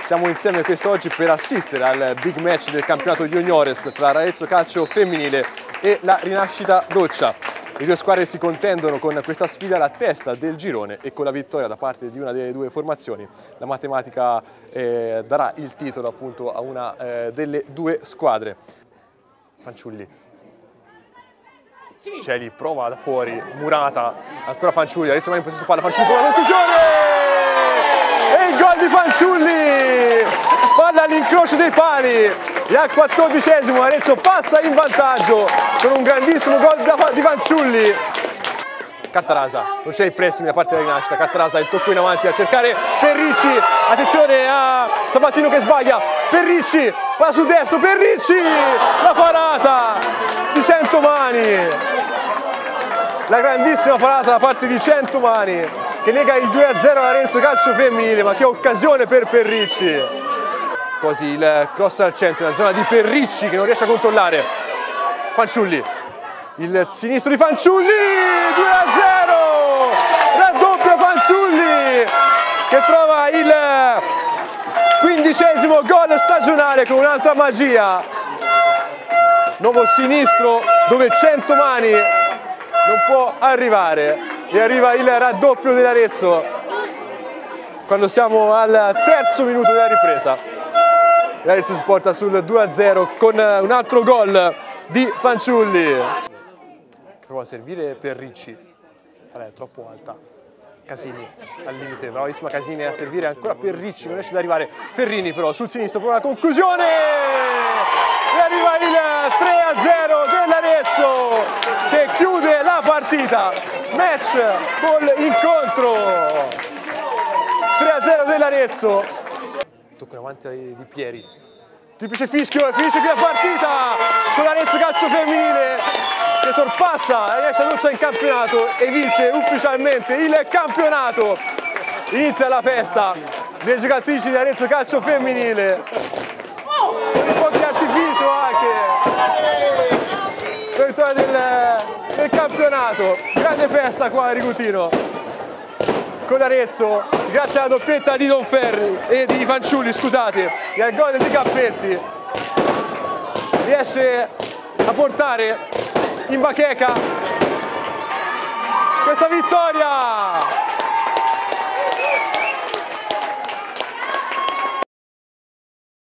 Siamo insieme quest'oggi per assistere al big match del campionato juniores tra Arezzo Calcio Femminile e la Rinascita Doccia. Le due squadre si contendono con questa sfida alla testa del girone e con la vittoria da parte di una delle due formazioni la matematica darà il titolo appunto a una delle due squadre. Fanciulli. Celi prova da fuori, Murata, ancora Fanciulli, adesso va in possesso palla, Fanciulli prova la conclusione! E il gol di Fanciulli! Palla all'incrocio dei pali e al 14esimo Arezzo passa in vantaggio con un grandissimo gol di Fanciulli. Cartarasa, non c'è il pressing da parte della Rinascita, Cartarasa il tocco in avanti a cercare Perricci, attenzione a Sabatino che sbaglia, Perricci va sul destro, Perricci, la parata di Centomani, la grandissima parata da parte di Centomani che nega il 2-0 all'Arezzo Calcio Femminile, ma che occasione per Perricci. Così il cross al centro, nella zona di Perricci che non riesce a controllare, Fanciulli, il sinistro di Fanciulli, 2-0, raddoppia Fanciulli che trova il 15esimo gol stagionale con un'altra magia. Nuovo sinistro dove Centomani non può arrivare e arriva il raddoppio dell'Arezzo quando siamo al terzo minuto della ripresa. L'Arezzo si porta sul 2-0 con un altro gol di Fanciulli. Prova a servire Perricci, è troppo alta. Casini al limite, bravissima Casini a servire ancora Perricci, non riesce ad arrivare. Ferrini però sul sinistro, prova la conclusione e arriva il 3-0 dell'Arezzo che chiude la partita. Match ball incontro, 3-0 dell'Arezzo. Tocco in avanti di Pieri, triplice fischio e finisce qui la partita con l'Arezzo Calcio Femminile che sorpassa la Rinascita Doccia in campionato e vince ufficialmente il campionato. Inizia la festa delle giocatrici di Arezzo Calcio Femminile con i fuochi d'artificio anche per vittoria del campionato. Grande festa qua a Rigutino con l'Arezzo, grazie alla doppietta di Donferri e di Fanciulli, scusate, e al gol di Cappetti riesce a portare in bacheca questa vittoria